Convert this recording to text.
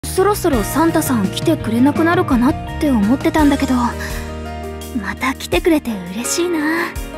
そろそろサンタさん来てくれなくなるかなって思ってたんだけど、また来てくれて嬉しいな。